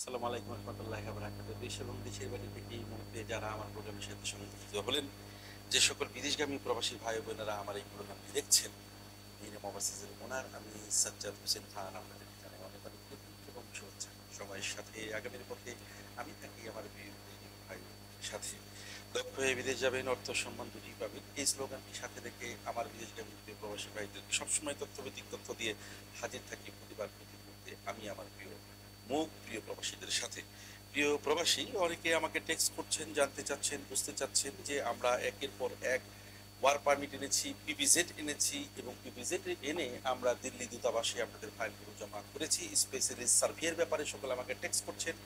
আসসালামু আলাইকুম রহমতুল্লাহি ওয়া বারাকাতুহু। দেশ এবং দেশের বাইরে থেকে এই মুহূর্তে যারা আমার প্রোগ্রামের সাথে সংযুক্ত হলেন, যে সকল বিদেশগামী প্রবাসী ভাই বোনেরা আমার এই প্রোগ্রামটি দেখছেন, বিএনএম ওভারসিজের ওনার আমি সাজ্জাদ হোসেন খান আপনাদেরকে জানাই অনেক অনেক কৃতজ্ঞতা এবং শুভেচ্ছা। সময়ের সাথে আগামীর পথে আমি থাকি আমার প্রিয় বিদেশগামী ভাই বোনদের সাথে। দক্ষ হয়ে বিদেশ যাবেন, অর্থ সম্মান দুটিই পাবেন। এই স্লোগানটি সাথে রেখে আমার বিদেশগামী প্রিয় প্রবাসী ভাইদেরকে সবসময় তথ্যভিত্তিক তথ্য দিয়ে হাজির থাকি প্রতিবার প্রতি মুহূর্তে আমি আমার প্রিয় প্রিয় প্রবাসীদের সাথে। প্রিয় প্রবাসী অনেকে আমাকে টেক্সট করছেন, জানতে চাচ্ছেন, বুঝতে চাচ্ছেন যে আমরা একের পর এক ওয়ার পারমিট এনেছি, পিপিজেড এনেছি এবং পিপিজেড এনে আমরা দিল্লি দূতাবাসে আপনাদের ফাইলগুলো জমা করেছি। স্পেশালি সার্ভিয়ার ব্যাপারে সকলে আমাকে টেক্সট করছেন।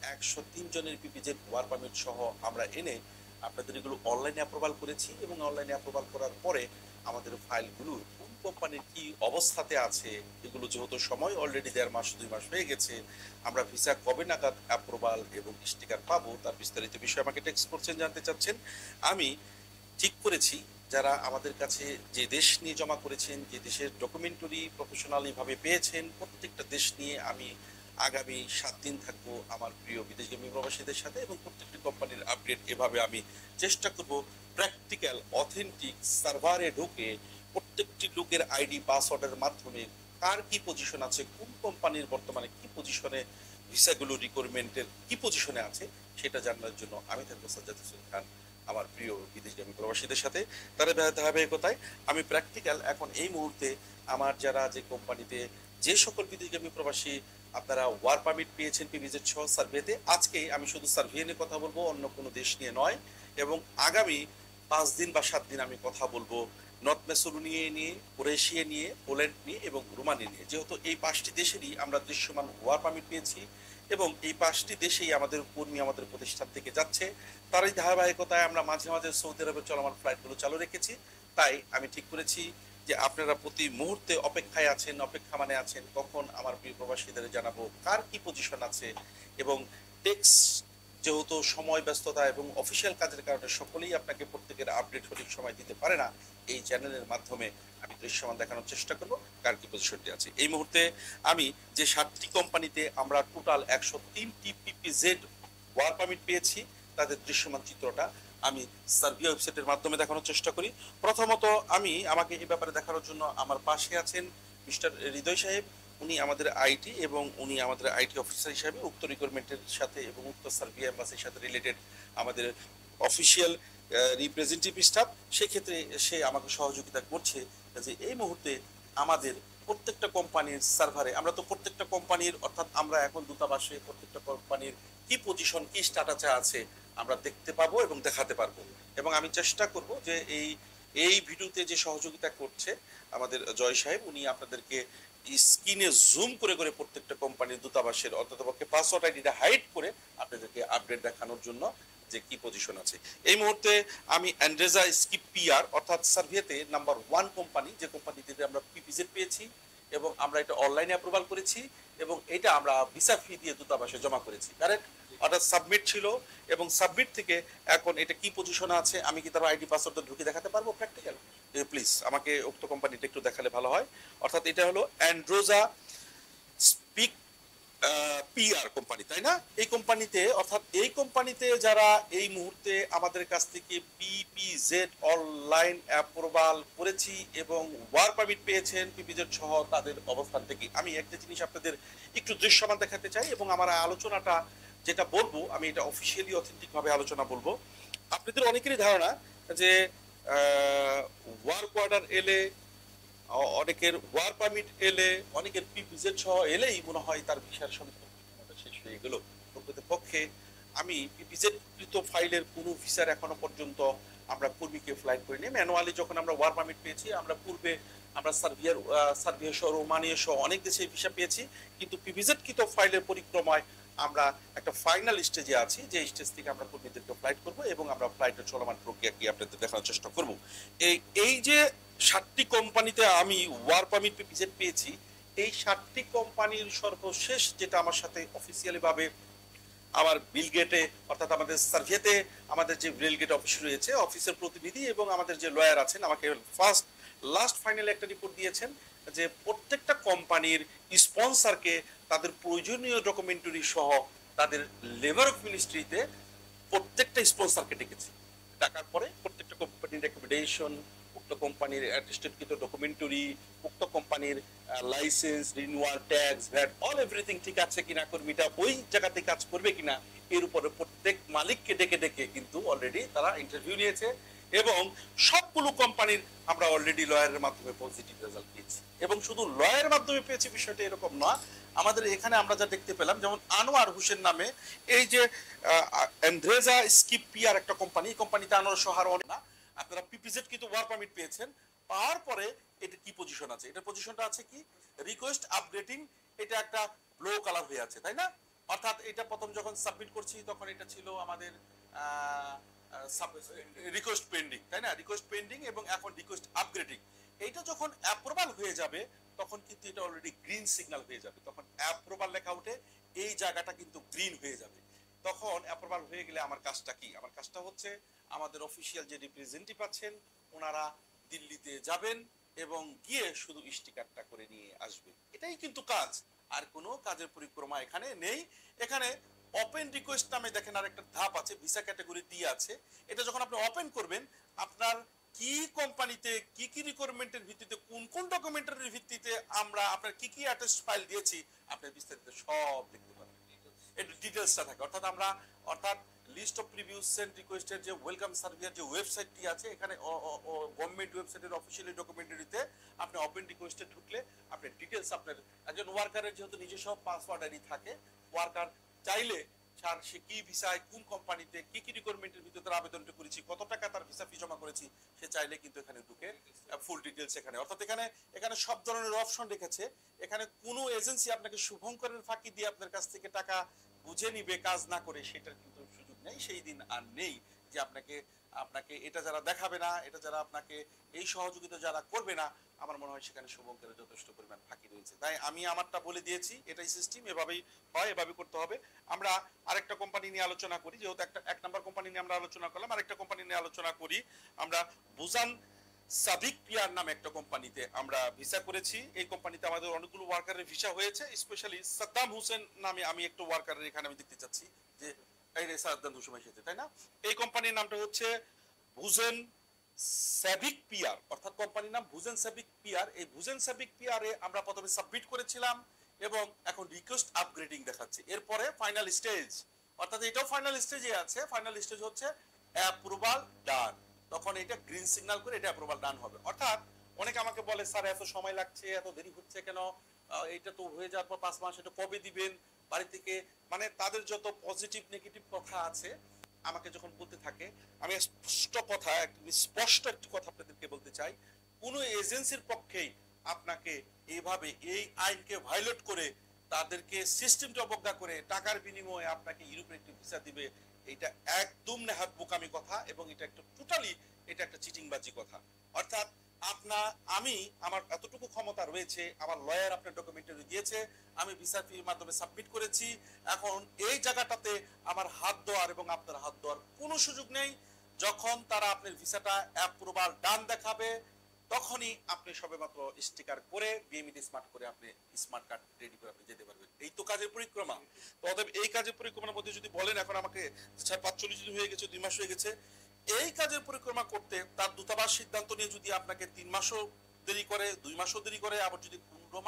103 জনের পিপিজেড ওয়ার পারমিট সহ আমরা এনে আপনাদের এগুলো অনলাইনে অ্যাপ্রুভাল করেছি এবং অনলাইনে অ্যাপ্রুভাল করার পরে আমাদের ফাইলগুলো কোন কোম্পানির কি অবস্থাতে আছে, এগুলো যেহেতু সময় অলরেডি 1.5 মাস 2 মাস হয়ে গেছে, আমরা ভিসা কবে নাগাদ অ্যাপ্রুভাল এবং স্টিকার পাবো তার বিস্তারিত বিষয় আমাকে টেক্সট করছেন, জানতে চাচ্ছেন। আমি ঠিক করেছি যারা আমাদের কাছে যে দেশ নিয়ে জমা করেছেন, যে দেশের ডকুমেন্টারি প্রফেশনালি ভাবে পেয়েছেন, প্রত্যেকটা দেশ নিয়ে আমি আগামী 7 দিন থাকবো আমার প্রিয় বিদেশগামী প্রবাসীদের সাথে এবং প্রত্যেকটি কোম্পানির আপডেট এভাবে আমি চেষ্টা করব প্র্যাকটিক্যাল অথেন্টিক সার্ভারে ঢুকে প্রত্যেকটি লোকের আইডি পাসওয়ার্ডের মাধ্যমে কার কি পজিশন আছে, কোন কোম্পানির বর্তমানে কি পজিশনে ভিসাগুলো রিকোয়ারমেন্টের কি পজিশনে আছে সেটা জানার জন্য আমি থাকবো সাজ্জাদ হোসেন খান আমার প্রিয় বিদেশগামী প্রবাসীদের সাথে। তার ধারাবাহিকতায় আমি প্র্যাকটিক্যাল এখন এই মুহূর্তে আমার যারা যে কোম্পানিতে যে সকল বিদেশগামী প্রবাসী আপনারা ওয়ার পারমিট পেয়েছেন পিভিজেড সহ সার্ভেতে, আজকে আমি শুধু সার্ভে নিয়ে কথা বলবো, অন্য কোনো দেশ নিয়ে নয়। এবং আগামী 5 দিন বা 7 দিন আমি কথা বলবো নর্থ মেসোডোনিয়া নিয়ে, ক্রোয়েশিয়া নিয়ে, পোল্যান্ড নিয়ে এবং রোমানিয়া নিয়ে। যেহেতু এই 5টি দেশেরই আমরা দৃশ্যমান ওয়ার পারমিট পেয়েছি এবং এই 5টি দেশেই আমাদের কর্মী আমাদের প্রতিষ্ঠান থেকে যাচ্ছে, তারই ধারাবাহিকতায় আমরা মাঝে মাঝে সৌদি আরবের চলমান ফ্লাইটগুলো চালু রেখেছি। তাই আমি ঠিক করেছি যে আপনারা প্রতি মুহূর্তে অপেক্ষায় আছেন, অপেক্ষা মানে আছেন কখন আমার প্রিয় প্রবাসীদের জানাবো কার কি পজিশন আছে। এবং টেক্স যেহেতু সময় ব্যস্ততা এবং অফিসিয়াল কাজের কারণে সকলেই আপনাকে প্রত্যেকের আপডেট সঠিক সময় দিতে পারে না, এই চ্যানেলের মাধ্যমে আমি দৃশ্যমান দেখানোর চেষ্টা করব কার কি পজিশনটি আছে। এই মুহূর্তে আমি যে 7টি কোম্পানিতে আমরা টোটাল 103টি পিপিজেড ওয়ার পারমিট পেয়েছি তাদের দৃশ্যমান চিত্রটা আমি সার্বিয়া ওয়েবসাইটের মাধ্যমে দেখানোর চেষ্টা করি। প্রথমত আমি আমাকে এই ব্যাপারে দেখানোর জন্য আমার পাশে আছেন মিস্টার হৃদয় সাহেব। উনি আমাদের আইটি এবং উনি আমাদের আইটি অফিসার হিসাবে উক্ত রিক্রুটমেন্টের সাথে এবং উক্ত সার্বিয়া এম্বাসির সাথে রিলেটেড আমাদের অফিসিয়াল রিপ্রেজেন্টেটিভ স্টাফ। সেক্ষেত্রে সে আমাকে সহযোগিতা করছে যে এই মুহূর্তে আমাদের প্রত্যেকটা কোম্পানির সার্ভারে, আমরা তো প্রত্যেকটা কোম্পানির অর্থাৎ আমরা এখন দূতাবাসে প্রত্যেকটা কোম্পানির কি পজিশন কি স্ট্যাটাসে আছে আমরা দেখতে পাবো এবং দেখাতে পারবো। এবং আমি চেষ্টা করব যে এই এই ভিডিওতে যে সহযোগিতা করছে আমাদের জয় সাহেব, উনি আপনাদেরকে স্ক্রিনে জুম করে করে প্রত্যেকটা কোম্পানির দূতাবাসের অন্ততপক্ষে পাসওয়ার্ড আইডিটা হাইড করে আপনাদেরকে আপডেট দেখানোর জন্য যে কি পজিশন আছে। এই মুহূর্তে আমি অ্যান্ড্রেজা স্কিপ পিআর অর্থাৎ সার্ভেতে নাম্বার 1 কোম্পানি, যে কোম্পানিতে আমরা পিপিজেড পেয়েছি এবং আমরা এটা অনলাইনে অ্যাপ্রুভাল করেছি এবং এটা আমরা ভিসা ফি দিয়ে দূতাবাসে জমা করেছি, কারেক্ট? অর্থাৎ সাবমিট ছিল এবং সাবমিট থেকে এখন এটা কি পজিশনে আছে আমি কি তার আইডি পাসওয়ার্ড ঢুকে দেখাতে পারবো প্র্যাকটিক্যাল? প্লিজ আমাকে উক্ত কোম্পানিটা একটু দেখালে ভালো হয়। অর্থাৎ এটা হলো অ্যান্ড্রোজা স্পিক পিআর কোম্পানি, তাই না? এই কোম্পানিতে অর্থাৎ এই কোম্পানিতে যারা এই মুহূর্তে আমাদের কাছ থেকে পিপিজেড অনলাইন অ্যাপ্রুভাল করেছি এবং ওয়ার পারমিট পেয়েছেন পিপিজেড সহ তাদের অবস্থান থেকে আমি একটা জিনিস আপনাদের একটু দৃশ্যমান দেখাতে চাই এবং আমার আলোচনাটা যেটা বলবো আমি এটা অফিসিয়ালি অথেন্টিক ভাবে আলোচনা বলবো। আপনাদের অনেকেরই ধারণা যে ওয়ার্ক অর্ডার এলে, অনেকের ওয়ার পারমিট এলে, অনেকের পিপিজেড সহ এলেই মনে হয় তার ভিসার সম্পর্ক শেষ হয়ে গেল। প্রকৃতপক্ষে আমি পিপিজেড কৃত ফাইলের কোনো ভিসার এখনো পর্যন্ত আমরা কর্মীকে ফ্লাইট করিনি। ম্যানুয়ালি যখন আমরা ওয়ার পারমিট পেয়েছি আমরা পূর্বে আমরা সার্বিয়া সহ রোমানিয়া সহ অনেক দেশে ভিসা পেয়েছি, কিন্তু পিপিজেড কৃত ফাইলের পরিক্রমায় আমরা একটা ফাইনাল স্টেজে আছি, যে স্টেজ থেকে আমরা কর্মীদেরকে ফ্লাইট করব এবং আমরা ফ্লাইটের চলমান প্রক্রিয়া কি আপনাদের দেখানোর চেষ্টা করব। এই এই যে 7টি কোম্পানিতে আমি ওয়ার পারমিট পিপিজেড পেয়েছি, এই 7টি কোম্পানির সর্বশেষ যেটা আমার সাথে অফিসিয়ালি ভাবে আমার বিলগেটে অর্থাৎ আমাদের সার্ভেতে আমাদের যে বিলগেট অফিস রয়েছে, অফিসের প্রতিনিধি এবং আমাদের যে লয়ার আছেন আমাকে লাস্ট ফাইনাল একটা রিপোর্ট দিয়েছেন যে প্রত্যেকটা কোম্পানির স্পন্সরকে তাদের প্রয়োজনীয় ডকুমেন্টারি সহ তাদের লেবার অফ মিনিস্ট্রিতে প্রত্যেকটা স্পন্সরকে ডেকেছি। ডাকার পরে প্রত্যেকটা কোম্পানির রেকমেন্ডেশন, উক্ত কোম্পানির অ্যাটেস্টেডকৃত ডকুমেন্টারি, উক্ত কোম্পানির license, renewal, tax, VAT, all everything ঠিক আছে কিনা, কর্মীটা ওই জায়গাতে কাজ করবে কিনা, এর উপরে প্রত্যেক মালিককে ডেকে ডেকে কিন্তু অলরেডি তারা ইন্টারভিউ নিয়েছে এবং সবগুলো কোম্পানির আমরা অলরেডি লয়ারের মাধ্যমে পজিটিভ রেজাল্ট পেয়েছি। এবং শুধু লয়ারের মাধ্যমে পেয়েছি বিষয়টা এরকম না, আমাদের এখানে আমরা যা দেখতে পেলাম, যেমন আনোয়ার হোসেন নামে এই যে এন্ড্রেজা স্কিপ পিয়ার একটা কোম্পানি, কোম্পানিতে আনোয়ার সহার না, আপনারা পিপিজেড কিন্তু ওয়ার্ক পারমিট পেয়েছেন। পাওয়ার পরে এটা কি পজিশন আছে, এটা পজিশনটা আছে কি রিকোয়েস্ট আপডেটিং, এটা একটা ব্লু কালার হয়ে আছে, তাই না? অর্থাৎ এটা প্রথম যখন সাবমিট করছি তখন এটা ছিল আমাদের রিকোয়েস্ট পেন্ডিং, তাই না? রিকোয়েস্ট পেন্ডিং এবং এখন রিকোয়েস্ট আপগ্রেডিং। এইটা যখন অ্যাপ্রুভাল হয়ে যাবে তখন কিন্তু এটা অলরেডি গ্রিন সিগন্যাল হয়ে যাবে, তখন অ্যাপ্রুভাল লেখা উঠে এই জায়গাটা কিন্তু গ্রিন হয়ে যাবে। তখন অ্যাপ্রুভাল হয়ে গেলে আমার কাজটা কি, আমার কাজটা হচ্ছে আমাদের অফিসিয়াল যে রিপ্রেজেন্টেটিভ আছেন ওনারা দিল্লিতে যাবেন এবং গিয়ে শুধু স্টিকারটা করে নিয়ে আসবেন, এটাই কিন্তু কাজ, আর কোনো কাজের পরিক্রমা এখানে নেই। এখানে ওপেন রিকোয়েস্ট নামে দেখেন আরেকটা ধাপ আছে, ভিসা ক্যাটাগরি ডি আছে। এটা যখন আপনি ওপেন করবেন, আপনার কি কোম্পানিতে কি কি রিকোয়ারমেন্টের ভিত্তিতে কোন কোন ডকুমেন্টারির ভিত্তিতে আমরা আপনার কি কি অ্যাটেস্ট ফাইল দিয়েছি আপনি বিস্তারিত সব দেখতে পাবেন, এর ডিটেইলসটা থাকে। অর্থাৎ লিস্ট অফ প্রিভিউস সেন্ড রিকোয়েস্টের যে ওয়েলকাম সার্ভিসের যে ওয়েবসাইটটি আছে, এখানে গভর্নমেন্ট ওয়েবসাইটের অফিসিয়ালি ডকুমেন্টারিতে আপনি ওপেন রিকোয়েস্টে ঢুকলে আপনি ডিটেইলস, আপনার একজন ওয়ার্কারের যেহেতু নিজস্ব পাসওয়ার্ড আইডি থাকে, ওয়ার্কার চাইলে সে কি ভিসায় কোন কোম্পানিতে কি কি রিকোয়ারমেন্টের ভিতরে আবেদনটা করেছি, কত টাকা তার ভিসা ফি জমা করেছি, সে চাইলে কিন্তু এখানে ঢুকে ফুল ডিটেইলস এখানে, অর্থাৎ এখানে সব ধরনের অপশন রেখেছে। এখানে কোনো এজেন্সি আপনাকে শুভঙ্করের ফাঁকি দিয়ে আপনার কাছ থেকে টাকা বুঝে নিবে কাজ না করে, সেটার কিন্তু সুযোগ নেই, সেই দিন আর নেই যে আপনাকে আপনাকে এটা যারা দেখাবে না, এটা যারা আপনাকে এই সহযোগিতা যারা করবে না, আমার মনে হয় সেখানে শুভঙ্করের যথেষ্ট পরিমাণ ফাঁকি রয়েছে। তাই আমি আমারটা বলে দিয়েছি, এটাই সিস্টেম, এভাবেই হয়, এভাবে করতে হবে। আমরা আরেকটা কোম্পানি নিয়ে আলোচনা করি, যেহেতু এক নাম্বার কোম্পানি নিয়ে আমরা আলোচনা করলাম, আরেকটা কোম্পানি নিয়ে আলোচনা করি। আমরা বুজান সাবিক পিয়ার নামে একটা কোম্পানিতে আমরা ভিসা করেছি। এই কোম্পানিতে আমাদের অনেকগুলো ওয়ার্কারের ভিসা হয়েছে, স্পেশালি সাদ্দাম হোসেন নামে আমি একটা ওয়ার্কারের এখানে আমি দেখতে চাচ্ছি যে এই রে সাদ্দাম হোসেন এসেছে, তাই না? এই কোম্পানির নামটা হচ্ছে ভুজেন সাবিক পিয়ার, অর্থাৎ কোম্পানির নাম ভুজেন সাবিক পিয়ার। এই ভুজেন সাবিক পিয়ারে আমরা প্রথমে সাবমিট করেছিলাম এবং এখন রিকোয়েস্ট আপগ্রেডিং দেখাচ্ছে, এরপরে ফাইনাল স্টেজ, অর্থাৎ এটাও ফাইনাল স্টেজে আছে। ফাইনাল স্টেজ হচ্ছে অ্যাপ্রুভাল ডান, তখন এটা গ্রিন সিগন্যাল করে এটা অ্যাপ্রুভাল ডান হবে। অর্থাৎ অনেকে আমাকে বলে স্যার এত সময় লাগছে, এত দেরি হচ্ছে কেন, এটা তো হয়ে যাওয়ার পর 5 মাস, এটা কবে দিবেন বাড়ি থেকে, মানে তাদের যত পজিটিভ নেগেটিভ কথা আছে আমাকে যখন বলতে থাকে, আমি স্পষ্ট একটি কথা আপনাদেরকে বলতে চাই, কোন এজেন্সির পক্ষেই আপনাকে এইভাবে এই আইনকে ভায়োলেট করে তাদেরকে সিস্টেমটা অবজ্ঞা করে টাকার বিনিময়ে আপনাকে ইউরোপের একটি ভিসা দিবে, এটা একদম নেহাত বোকামি কথা এবং এটা একটা টোটালি এটা একটা চিটিংবাজি কথা। অর্থাৎ আমি আমার এতটুকু ক্ষমতা রয়েছে, আমার লয়ার আপনার ডকুমেন্টারি দিয়েছে, আমি ভিসা ফির মাধ্যমে সাবমিট করেছি, এখন এই জায়গাটাতে আমার হাত দেওয়ার এবং আপনার হাত দেওয়ার কোনো সুযোগ নেই। যখন তারা আপনার ভিসাটা অ্যাপ্রুভাল ডান দেখাবে তখনই আপনি সবেমাত্র স্টিকার করে বিএমইডি স্মার্ট করে আপনি স্মার্ট কার্ড রেডি করে আপনি যেতে পারবেন। এই তো কাজের পরিক্রমা। তো অতএব এই কাজের পরিক্রমার মধ্যে যদি বলেন এখন আমাকে 45 দিন হয়ে গেছে, 2 মাস হয়ে গেছে, এই কাজের পরিক্রমা করতে তার দূতাবাস সিদ্ধান্ত নিয়ে যদি আপনাকে 3 মাসও দেরি করে, 2 মাসও দেরি করে, আবার যদি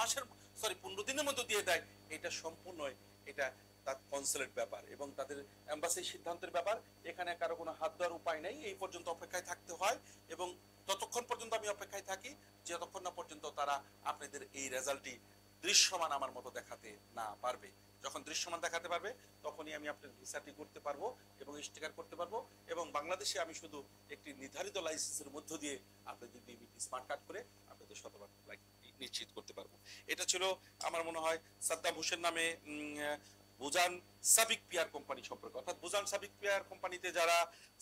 15 দিনের মধ্যে দিয়ে দেয়, এটা সম্পূর্ণ এটা তার কনসুলেট ব্যাপার এবং তাদের এম্বাসির সিদ্ধান্তের ব্যাপার, এখানে কারো কোনো হাত দেওয়ার উপায় নেই, এই পর্যন্ত অপেক্ষায় থাকতে হয় এবং ততক্ষণ পর্যন্ত আমি অপেক্ষায় থাকি যতক্ষণ না পর্যন্ত তারা আপনাদের এই রেজাল্টটি দৃশ্যমান আমার মতো দেখাতে না পারবে। যখন দৃশ্যমান দেখাতে পারবে তখনই আমি আপনার ভিসাটি করতে পারবো এবং স্টিকার করতে পারবো এবং বাংলাদেশে আমি শুধু একটি নির্ধারিত লাইসেন্সের মধ্য দিয়ে আপনাদের বিবিটি স্মার্ট কার্ড করে আপনাদের শতভাগ নিশ্চিত করতে পারবো। এটা ছিল আমার মনে হয় সাদ্দাম হোসেন নামে বুজান সাবিক পিয়ার কোম্পানি সম্পর্কে। অর্থাৎ বুজান সাবিক পিয়ার কোম্পানিতে যারা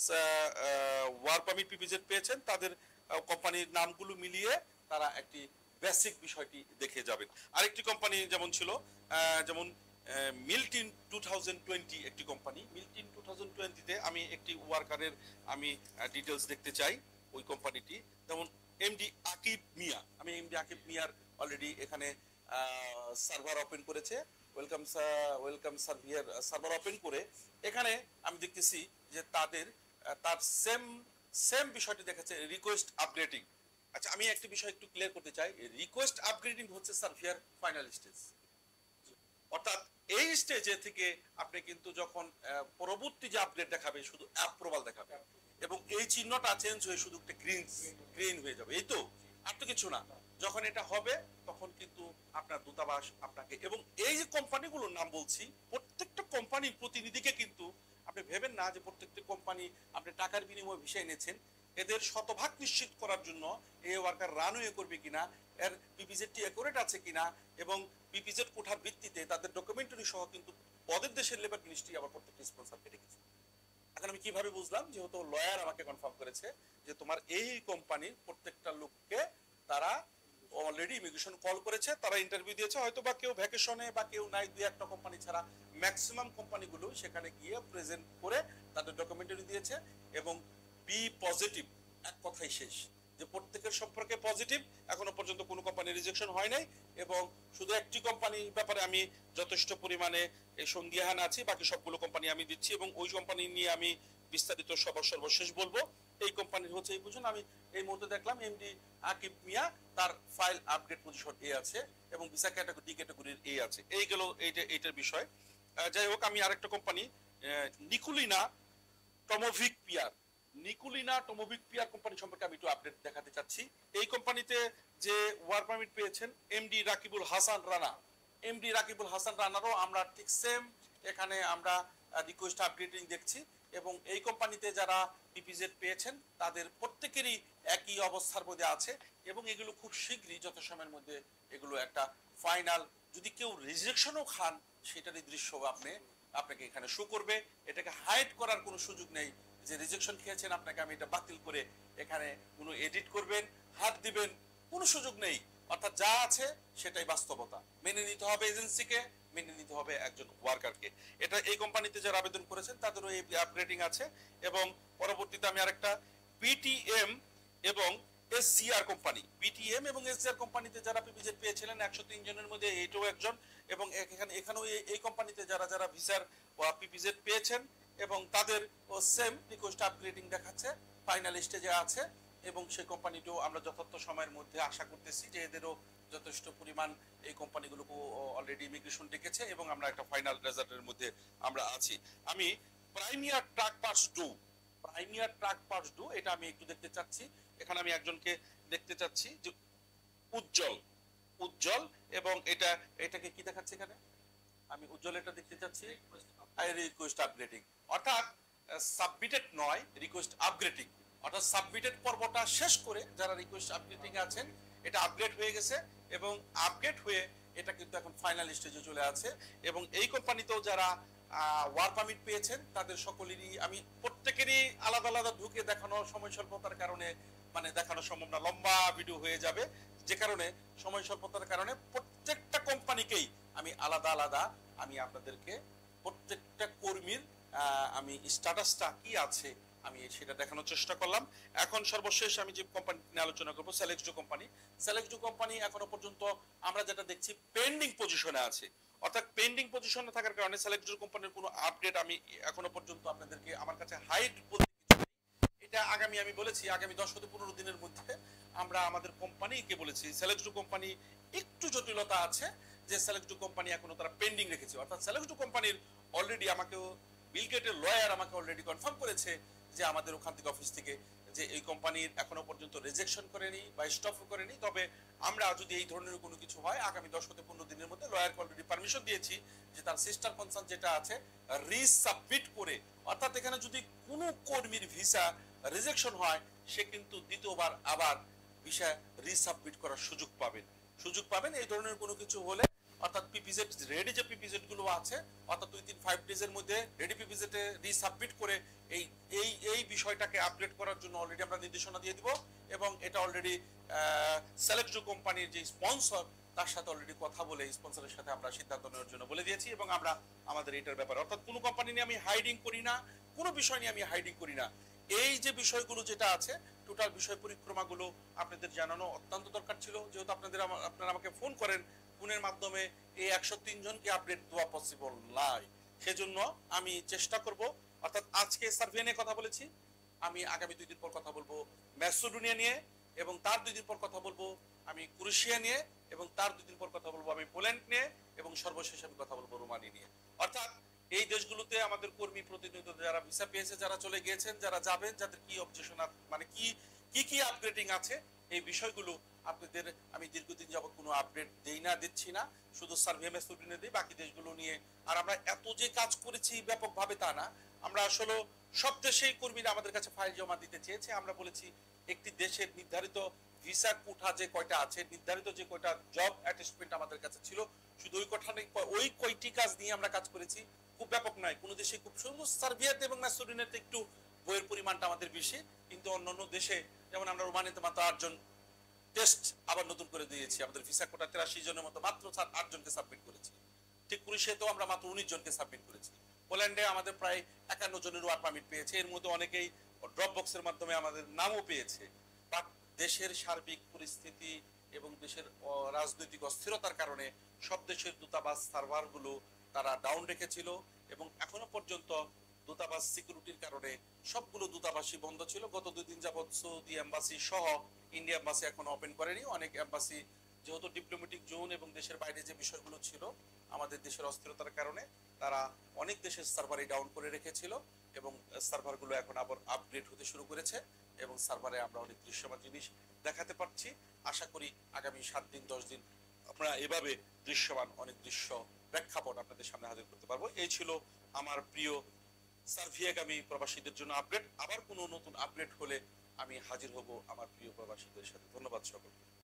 ওয়ার্ক পারমিট পিপিজেড পেয়েছেন তাদের কোম্পানির নামগুলো মিলিয়ে তারা একটি বেসিক বিষয়টি দেখে যাবেন। আরেকটি কোম্পানি যেমন ছিল যেমন মিল্টিন 2020 একটি কোম্পানি, মিল্টিন 2020 তে আমি একটি ওয়ার্কারের আমি ডিটেইলস দেখতে চাই। ওই কোম্পানিটি যেমন এমডি আকিব মিয়া, আমি এমডি আকিব মিয়ার অলরেডি এখানে সার্ভার ওপেন করেছে, ওয়েলকাম সার্ভিয়ার সার্ভার ওপেন করে এখানে আমি দেখতেছি যে তার সেম সেম বিষয়টি দেখাচ্ছে রিকোয়েস্ট আপগ্রেডিং। আচ্ছা আমি একটা বিষয় একটু ক্লিয়ার করতে চাই, রিকোয়েস্ট আপগ্রেডিং হচ্ছে সার্ভিয়ার ফাইনাল স্টেজ, অর্থাৎ এই স্টেজে থেকে আপনি কিন্তু যখন পরবর্তী যে আপডেট দেখাবে শুধু অ্যাপ্রুভাল দেখাবে এবং এই চিহ্নটা চেঞ্জ হয়ে শুধু একটা গ্রিন হয়ে যাবে, এই তো, আর তো কিছু না। যখন এটা হবে তখন কিন্তু আপনার দূতাবাস আপনাকে, এবং এই যে কোম্পানিগুলোর নাম বলছি প্রত্যেকটা কোম্পানির প্রতিনিধিকে কিন্তু আপনি ভেবেন না যে প্রত্যেকটা কোম্পানি আপনি টাকার বিনিময়ে ভিসা এনেছেন, এদের শতভাগ নিশ্চিত করার জন্য এই ওয়ার্কার রানওয়ে করবে কিনা, এর পিপিজেডটি অ্যাকুরেট আছে কিনা, এবং পিপিজেড কোঠার ভিত্তিতে তাদের ডকুমেন্টারি সহ কিন্তু পদের দেশের লেবার মিনিস্ট্রি আবার প্রত্যেকটা স্পন্সরকে রেখেছে। এখন আমি কিভাবে বুঝলাম, যেহেতু লয়ার আমাকে কনফার্ম করেছে যে তোমার এই কোম্পানির প্রত্যেকটা লোককে তারা অলরেডি ইমিগ্রেশন কল করেছে, তারা ইন্টারভিউ দিয়েছে, হয়তো বা কেউ ভ্যাকেশনে বা কেউ নাই, দুই একটা কোম্পানি ছাড়া ম্যাক্সিমাম কোম্পানিগুলো সেখানে গিয়ে প্রেজেন্ট করে তাদের ডকুমেন্টারি দিয়েছে এবং বি পজিটিভ, এক কথাই শেষ, যে প্রত্যেকের সম্পর্কে পজিটিভ, এখনো পর্যন্ত কোনো কোম্পানি রিজেকশন হয় নাই। এবং শুধু একটি কোম্পানি ব্যাপারে আমি যথেষ্ট পরিমাণে সন্দিহান আছি, বাকি সবগুলো কোম্পানি আমি দিচ্ছি এবং ওই কোম্পানি নিয়ে আমি বিস্তারিত সর্বশেষ বলবো। এই কোম্পানির হচ্ছে এই বুঝুন, আমি এই মুহূর্তে দেখলাম এমডি আকিব মিয়া, তার ফাইল আপডেট পজিশন এ আছে এবং ভিসা ক্যাটাগরি ডি ক্যাটাগরির এ আছে। এই গেল এইটার বিষয়। যাই হোক, আমি আরেকটা কোম্পানি নিকুলিনা টমোভিক পিয়ার, নিকুলিনা টমোভিক পিয়ার কোম্পানি সম্পর্কে আমি একটু আপডেট দেখাতে চাচ্ছি। এই কোম্পানিতে যে ওয়ার্ক পারমিট পেয়েছেন এমডি রাকিবুল হাসান রানা, এমডি রাকিবুল হাসান রানারও আমরা ঠিক সেম এখানে আমরা রিকোয়েস্ট আপডেটিং দেখছি এবং এই কোম্পানিতে যারা পিপিজেড পেয়েছেন তাদের প্রত্যেকেরই একই অবস্থার মধ্যে আছে এবং এগুলো খুব শীঘ্রই যথাসময়ের মধ্যে এগুলো একটা ফাইনাল, যদি কেউ রিজেকশনও খান সেটারই দৃশ্য আপনাকে এখানে শো করবে। এটাকে হাইড করার কোনো সুযোগ নেই যে রিজেকশন খেয়েছেন আপনাকে আমি এটা বাতিল করে এখানে কোনো এডিট করবেন, হাত দিবেন, কোনো সুযোগ নেই। অর্থাৎ যা আছে সেটাই বাস্তবতা, মেনে নিতে হবে এজেন্সিকে, মেনে নিতে হবে একজন ওয়ার্কারকে। এটা এই কোম্পানিতে যারা আবেদন করেছেন তাদেরও এই আপগ্রেডিং আছে। এবং পরবর্তীতে আমি আরেকটা বিটিএম এবং এসজিআর কোম্পানি, বিটিএম এবং এসজিআর কোম্পানিতে যারা পিপিজেড পেয়েছিলেন 103 জনের মধ্যে এইটাও একজন, এবং এখানেও এই কোম্পানিতে যারা ভিসার পিপিজেড পেয়েছেন এবং তাদের সেম রিকোয়েস্ট আপগ্রেডিং দেখাচ্ছে, ফাইনাল স্টেজে আছে এবং সেই কোম্পানিটিও আমরা যথার্থ সময়ের মধ্যে আশা করতেছি যে এদেরও যথেষ্ট পরিমাণ এই কোম্পানিগুলোকে অলরেডি ইমিগ্রেশন ডেকেছে এবং আমরা একটা ফাইনাল রেজাল্টের মধ্যে আমরা আছি। আমি premier truck parts DOO, premier truck parts DOO এটা আমি একটু দেখতে চাচ্ছি। এখানে আমি একজনকে দেখতে চাচ্ছি যে উজ্জ্বল এবং এটাকে কি দেখাচ্ছে এখানে, আমি উজ্জ্বল এটা দেখতে চাচ্ছি রিকোয়েস্ট আপগ্রেডিং, অর্থাৎ সাবমিটেড নয়, রিকোয়েস্ট আপগ্রেডিং, অর্থাৎ সাবমিটেড পর্বটা শেষ করে যারা রিকোয়েস্ট আপগ্রেডিং আছেন এটা আপগ্রেড হয়ে গেছে এবং আপগ্রেড হয়ে এটা কিন্তু এখন ফাইনাল স্টেজে চলে আছে। এবং এই কোম্পানিতেও যারা ওয়ার্ক পারমিট পেয়েছেন তাদের সকলেরই আমি প্রত্যেকেরই আলাদা আলাদা ঢুকে দেখানো সময় স্বল্পতার কারণে দেখানো সম্ভব না, লম্বা ভিডিও হয়ে যাবে, যে কারণে সময় স্বল্পতার কারণে প্রত্যেকটা কোম্পানিকেই আমি আলাদা আলাদা আমি আপনাদেরকে প্রত্যেকটা কর্মীর আমি স্ট্যাটাসটা কি আছে আমি সেটা দেখানোর চেষ্টা করলাম। এখন সর্বশেষ আমি যে কোম্পানি নিয়ে আলোচনা করবো সেলেক্সডো কোম্পানি। সেলেক্সডো কোম্পানি এখনো পর্যন্ত আমরা যেটা দেখছি পেন্ডিং পজিশনে আছে, অর্থাৎ পেন্ডিং পজিশনে থাকার কারণে সেলেক্সডো কোম্পানির কোনো আপডেট আমি এখনো পর্যন্ত আপনাদেরকে আমার কাছে হাইড বলতে কিছু নেই। এটা আমি বলেছি আগামী 10 থেকে 15 দিনের মধ্যে আমরা আমাদের কোম্পানিকে বলেছি সেলেক্সডো কোম্পানি একটু জটিলতা আছে যে সেলেক্সডো কোম্পানি এখনো তারা পেন্ডিং রেখেছে, অর্থাৎ সেলেক্সডো কোম্পানির অলরেডি আমাকেও বিল গেটের লয়ার আমাকে অলরেডি কনফার্ম করেছে যে আমাদের ওখান থেকে অফিস থেকে যে এই কোম্পানির এখনো পর্যন্ত রিজেকশন করেনি বা স্টপ করেনি, তবে আমরা যদি এই ধরনের কোনো কিছু হয় আগামী 10 থেকে 15 দিনের মধ্যে লয়ারকে অলরেডি পারমিশন দিয়েছি যে তার সিস্টার কনসার্ন যেটা আছে রিসাবমিট করে, অর্থাৎ এখানে যদি কোনো কর্মীর ভিসা রিজেকশন হয় সে কিন্তু দ্বিতীয়বার আবার ভিসা রিসাবমিট করার সুযোগ পাবেন এই ধরনের কোনো কিছু হলে, অর্থাৎ পিপিজেড রেডি যে পিপিজেড গুলো আছে অর্থাৎ 2-3-5 ডেজের মধ্যে রেডি পিপিজেডে রিসাবমিট করে এই বিষয়টাকে আপডেট করার জন্য অলরেডি আমরা নির্দেশনা দিয়ে দিব এবং এটা অলরেডি সেলেক্টজো কোম্পানির যে স্পন্সর তার সাথে অলরেডি কথা বলে স্পন্সরের সাথে আমরা সিদ্ধান্ত নেওয়ার জন্য বলে দিয়েছি এবং আমরা আমাদের এটার ব্যাপারে, অর্থাৎ কোনো কোম্পানি নিয়ে আমি হাইডিং করি না, কোনো বিষয় নিয়ে আমি হাইডিং করি না। এই যে বিষয়গুলো যেটা আছে টোটাল বিষয় পরিক্রমাগুলো আপনাদের জানানো অত্যন্ত দরকার ছিল, যেহেতু আপনারা আমাকে ফোন করেন ফোনের মাধ্যমে এই 103 জনকে আপডেট দেওয়া পসিবল নয়। সেজন্য আমি চেষ্টা করব, অর্থাৎ আজকে সার্ভে নিয়ে কথা বলেছি, আমি আগামী 2 দিন পর কথা বলবো ম্যাসেডোনিয়া নিয়ে, এবং তার 2 দিন পর কথা বলবো আমি ক্রোয়েশিয়া নিয়ে, এবং তার 2 দিন পর কথা বলবো আমি পোল্যান্ড নিয়ে, এবং সর্বশেষ আমি কথা বলবো রোমানিয়া নিয়ে। অর্থাৎ এই দেশগুলোতে আমাদের কর্মী প্রতিনিধি যারা ভিসা পেয়েছে, যারা চলে গিয়েছেন, যারা যাবেন, যাদের কি অবজেকশন মানে কি কি কি আপগ্রেডিং আছে, এই বিষয়গুলো আপনাদের আমি দীর্ঘদিন যাবত কোনো আপডেট দেই না, দিচ্ছি না, শুধু সার্ভে ম্যাসেডোনিয়া দিই, বাকি দেশগুলো নিয়ে। আর আমরা এত যে কাজ করেছি ব্যাপকভাবে তা না, আমরা আসলে সব দেশেই কর্মীরা আমাদের কাছে ফাইল জমা দিতে চেয়েছে। আমরা বলেছি একটি দেশের নির্ধারিত ভিসা কোঠা যে কয়টা আছে, নির্ধারিত যে কয়টা জব অ্যাটাচমেন্ট আমাদের কাছে ছিল, শুধু ওই কয়টি কাজ নিয়ে আমরা কাজ করেছি। খুব ব্যাপক নয়, কোনো দেশে খুব সুন্দর, সার্বিয়াতে এবং ম্যাসেডোনিয়াতে একটু বইয়ের পরিমাণটা আমাদের বেশি, কিন্তু অন্যান্য দেশে যেমন আমরা রোমানিয়াতে মাত্র 8 জন টেস্ট আবার নতুন করে দিয়েছি, আমাদের ভিসা কোটা 83 জনের মতো মাত্র 8 জনকে সাবমিট করেছি। ঠিক ক্রোয়েশিয়াতেও আমরা মাত্র 19 জনকে সাবমিট করেছি। পোল্যান্ডে আমাদের প্রায় 51 জনের ওয়ার্ক পারমিট পেয়েছে, এর মধ্যে অনেকেই ড্রপ বক্সের মাধ্যমে আমাদের নামও পেয়েছে। বাট দেশের সার্বিক পরিস্থিতি এবং দেশের রাজনৈতিক অস্থিরতার কারণে সব দেশের দূতাবাস সার্ভারগুলো তারা ডাউন রেখেছিল, এবং এখনো পর্যন্ত দূতাবাস সিকিউরিটির কারণে সবগুলো দূতাবাসই বন্ধ ছিল। গত 2 দিন যাবৎ সৌদি এম্বাসি সহ ইন্ডিয়া এম্বাসি এখনো ওপেন করেনি। অনেক এম্বাসি যেহেতু ডিপ্লোম্যাটিক জোন এবং দেশের বাইরে যে বিষয়গুলো ছিল আমাদের দেশের অস্থিরতার কারণে, তারা অনেক দেশের সার্ভারই ডাউন করে রেখেছিল, এবং সার্ভারগুলো এখন আবার আপগ্রেড হতে শুরু করেছে, এবং সার্ভারে আমরা অনেক দৃশ্যমান জিনিস দেখাতে পারছি। আশা করি আগামী 7 দিন 10 দিন আমরা এভাবে দৃশ্যমান অনেক দৃশ্য প্রেক্ষাপট আপনাদের সামনে হাজির করতে পারবো। এই ছিল আমার প্রিয় সার্বিয়াগামী প্রবাসীদের জন্য আপডেট। আবার কোনো নতুন আপডেট হলে আমি হাজির হব আমার প্রিয় প্রবাসীদের সাথে। ধন্যবাদ সকলকে।